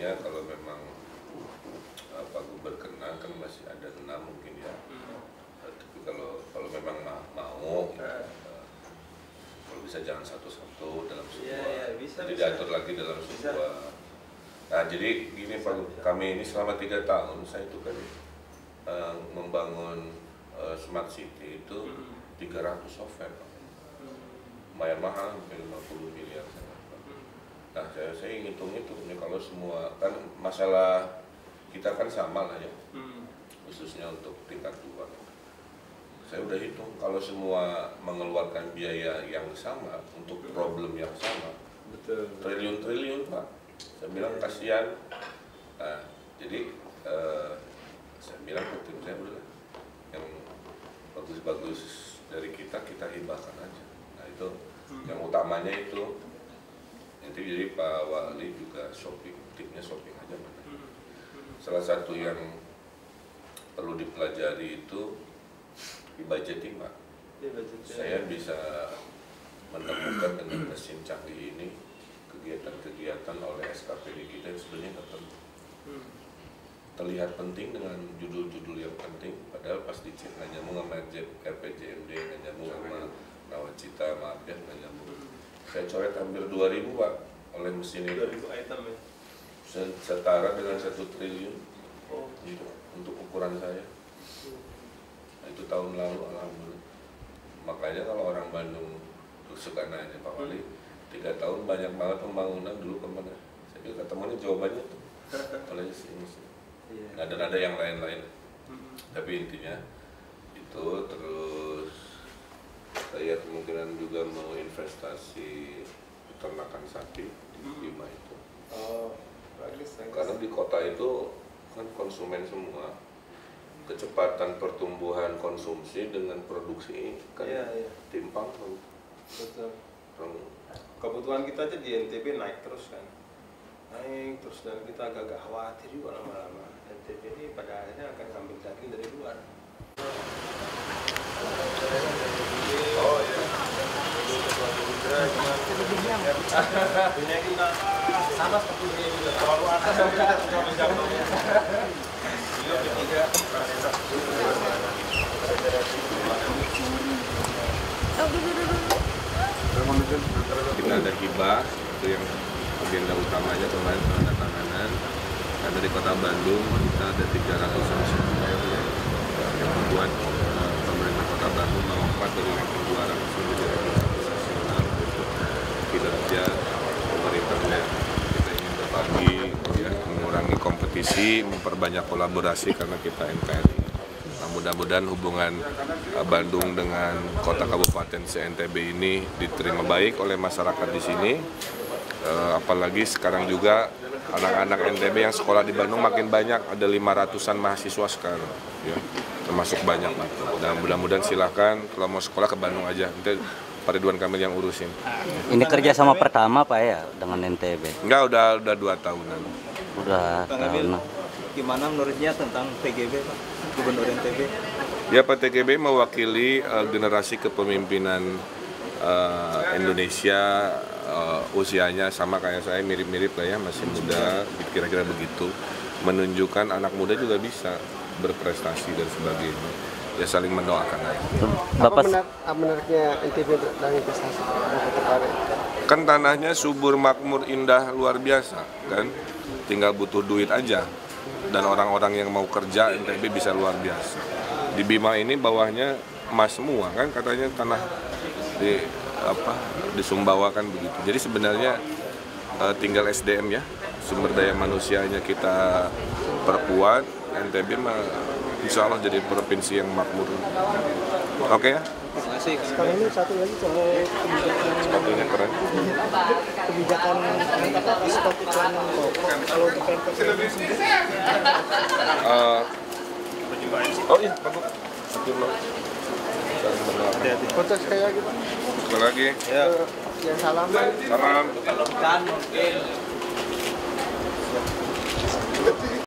nantinya kalau memang Pak Gubernur berkenan kan masih ada 6 mungkin ya. Tapi kalau memang mau kalau bisa jangan satu-satu dalam sebuah, tidak diatur lagi dalam sebuah. Nah jadi gini Pak, kami ini selama 3 tahun saya itu kan membangun Smart City itu 300 software, lumayan mahal, hampir 50 miliar. Nah saya ngitung-ngitung nih kalau semua kan masalah kita kan sama lah ya, khususnya untuk tingkat 2. Saya udah hitung kalau semua mengeluarkan biaya yang sama untuk problem yang sama, triliun-triliun Pak. Saya bilang kasihan. Nah, jadi saya bilang ke tim saya udah yang bagus-bagus dari kita hibahkan aja. Nah itu yang utamanya itu. Nanti jadi Pak Wali juga shopping, timnya shopping aja. Salah satu yang perlu dipelajari itu di budgeting Pak. Saya bisa menemukan dengan mesin canggih ini kegiatan-kegiatan oleh SKPD kita yang sebenarnya nggak penting. Terlihat penting dengan judul-judul yang penting, padahal pas dicek nggak nyambung sama RPJMD, nggak nyambung sama Nawacita, maaf ya, nggak nyambung. Saya coret hampir 2.000 Pak oleh mesin itu. 2.000 item ya? Setara dengan 1 triliun gitu, untuk ukuran saya. Nah, itu tahun lalu alhamdulillah. Makanya kalau orang Bandung suka nanya Pak Wali, 3 tahun banyak banget pembangunan dulu kemana? Saya juga ketemunya jawabannya tuh oleh sini. Nah, dan ada yang lain-lain. Tapi intinya itu. Terus saya kemungkinan juga mau investasi peternakan sapi di Bima itu. Bagus. Karena di kota itu kan konsumen semua, kecepatan pertumbuhan konsumsi dengan produksi kan timpang. Betul. Kebutuhan kita aja di NTB naik terus kan, naik terus, dan kita agak khawatir juga lama-lama NTB ini pada akhirnya akan ngambil daging dari luar. Oh iya. Dunia kita sama seperti dunia kita, terlalu atas dan kita sudah menjauh. Beliau bertiga kita ada hibah, itu yang agenda utamanya kemarin penandatanganan. Nah, dari kota Bandung kita ada 300 software yang membuat pemerintah kota Bandung melompat dari ranking 200 menjadi ranking 1 nasional untuk kinerja pemerintahnya. Kita ingin berbagi, ya, mengurangi kompetisi, memperbanyak kolaborasi karena kita NKRI. Nah, mudah-mudahan hubungan Bandung dengan kota kabupaten se-NTB ini diterima baik oleh masyarakat di sini. Apalagi sekarang juga anak-anak NTB yang sekolah di Bandung makin banyak, ada 500-an mahasiswa sekarang, ya, termasuk banyak. Dan mudah-mudahan silakan kalau mau sekolah ke Bandung aja, nanti Pak Ridwan Kamil yang urusin. Ini kerjasama pertama Pak ya dengan NTB? Enggak, udah 2 tahunan. Udah tahun. Gimana menurutnya tentang PGB Pak, Gubernur NTB? Ya, Pak TGB mewakili generasi kepemimpinan Indonesia, usianya sama kayak saya, mirip-mirip lah ya, masih muda, kira-kira begitu. Menunjukkan anak muda juga bisa berprestasi dan sebagainya. Ya, saling mendoakan aja. Bapak menariknya NTB dalam investasi? Kan tanahnya subur, makmur, indah, luar biasa kan. Tinggal butuh duit aja. Dan orang-orang yang mau kerja NTB bisa luar biasa. Di Bima ini bawahnya emas semua kan, katanya tanah di Sumbawa kan begitu. Jadi sebenarnya tinggal SDM ya, sumber daya manusianya kita perkuat, NTB insya Allah jadi provinsi yang makmur. Oke ya? Terima kasih. Sekarang ini satu lagi soal kebijakan. Sepatunya keren. Kebijakan stop iklan rokok kalau di Pemprov sendiri. Oh iya, bagus. Hati-hati. Foto sekali lagi Pak. Sekali lagi. Ya. Yang salaman. Salam. Kan mungkin